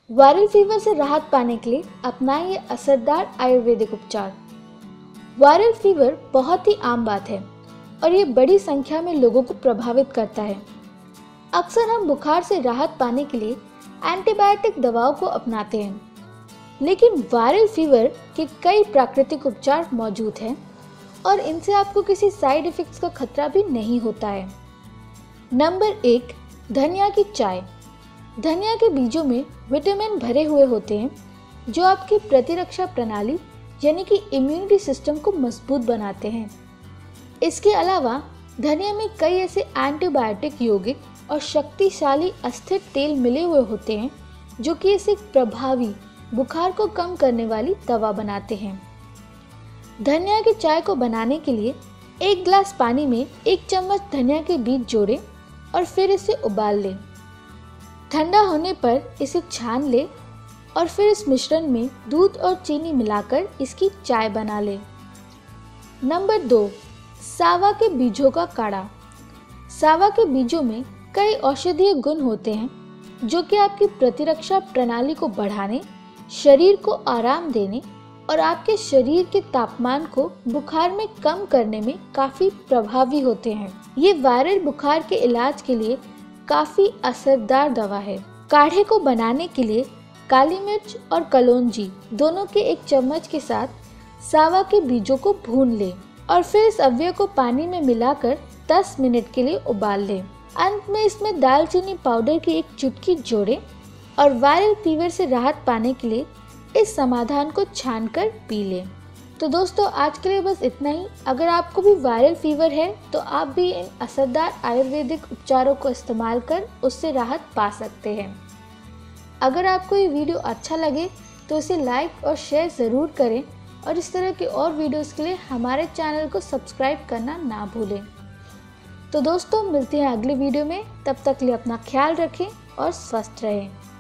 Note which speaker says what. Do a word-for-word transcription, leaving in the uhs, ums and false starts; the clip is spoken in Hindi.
Speaker 1: वायरल फीवर से राहत पाने के लिए अपनाइए असरदार आयुर्वेदिक उपचार। वायरल फीवर बहुत ही आम बात है और ये बड़ी संख्या में लोगों को प्रभावित करता है। अक्सर हम बुखार से राहत पाने के लिए एंटीबायोटिक दवाओं को अपनाते हैं, लेकिन वायरल फीवर के कई प्राकृतिक उपचार मौजूद हैं और इनसे आपको किसी साइड इफेक्ट्स का खतरा भी नहीं होता है। नंबर एक, धनिया की चाय। धनिया के बीजों में विटामिन भरे हुए होते हैं जो आपकी प्रतिरक्षा प्रणाली यानी कि इम्यूनिटी सिस्टम को मजबूत बनाते हैं। इसके अलावा धनिया में कई ऐसे एंटीबायोटिक यौगिक और शक्तिशाली अस्थिर तेल मिले हुए होते हैं जो कि इसे प्रभावी बुखार को कम करने वाली दवा बनाते हैं। धनिया की चाय को बनाने के लिए एक गिलास पानी में एक चम्मच धनिया के बीज जोड़ें और फिर इसे उबाल लें। ठंडा होने पर इसे छान लें और फिर इस मिश्रण में दूध और चीनी मिलाकर इसकी चाय बना लें। नंबर दो, सावा के बीजों का काढ़ा। सावा के बीजों में कई औषधीय गुण होते हैं जो कि आपकी प्रतिरक्षा प्रणाली को बढ़ाने, शरीर को आराम देने और आपके शरीर के तापमान को बुखार में कम करने में काफ़ी प्रभावी होते हैं। ये वायरल बुखार के इलाज के लिए काफ़ी असरदार दवा है। काढ़े को बनाने के लिए काली मिर्च और कलौंजी दोनों के एक चम्मच के साथ सावा के बीजों को भून लें और फिर इस अवयव को पानी में मिलाकर दस मिनट के लिए उबाल लें। अंत में इसमें दालचीनी पाउडर की एक चुटकी जोड़ें और वायरल फीवर से राहत पाने के लिए इस समाधान को छानकर पी लें। तो दोस्तों, आज के लिए बस इतना ही। अगर आपको भी वायरल फीवर है तो आप भी इन असरदार आयुर्वेदिक उपचारों को इस्तेमाल कर उससे राहत पा सकते हैं। अगर आपको ये वीडियो अच्छा लगे तो इसे लाइक और शेयर ज़रूर करें और इस तरह के और वीडियोस के लिए हमारे चैनल को सब्सक्राइब करना ना भूलें। तो दोस्तों, मिलते हैं अगले वीडियो में। तब तक के लिए अपना ख्याल रखें और स्वस्थ रहें।